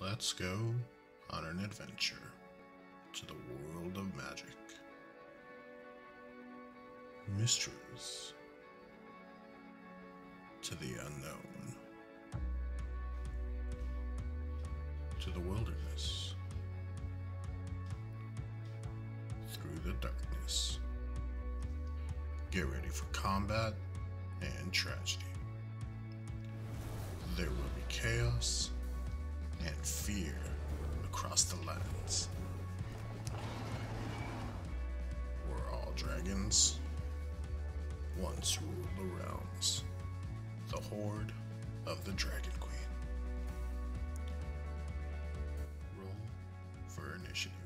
Let's go on an adventure to the world of magic, mysteries, to the unknown, to the wilderness, through the darkness. Get ready for combat and tragedy. There will be chaos and fear across the lands. We're all dragons, once ruled the realms, the Hoard of the Dragon Queen. Roll for initiative.